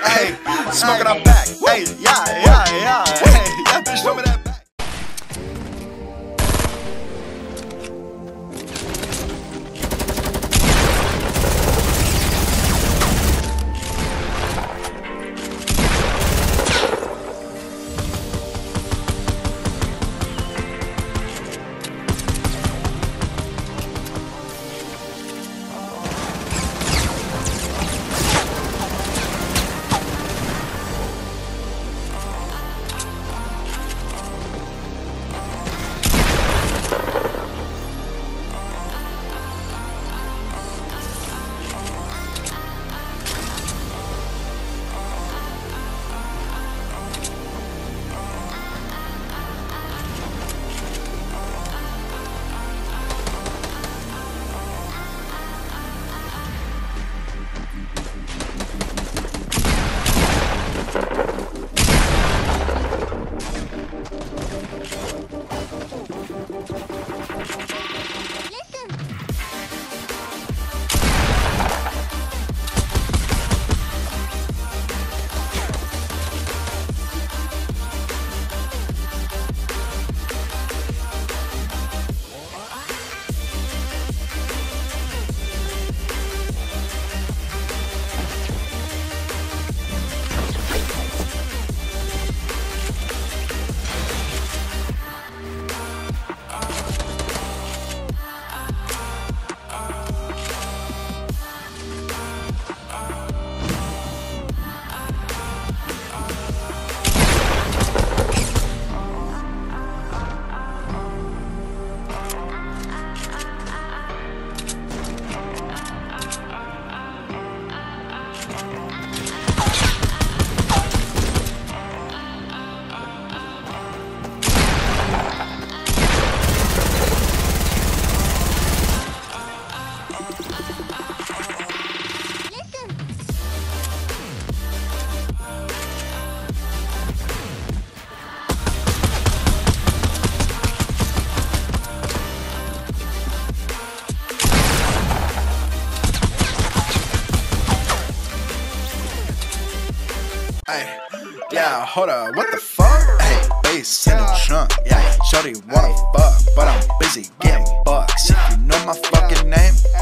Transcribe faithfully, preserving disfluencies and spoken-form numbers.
Hey, smoking on back. Hey, yeah, yeah, yeah. Hey, yeah, bitch, show me that back. Hey, yeah, hold up, what the fuck? Hey, bass in the trunk, yeah, shorty wanna fuck, but I'm busy getting bucks. If you know my fucking name,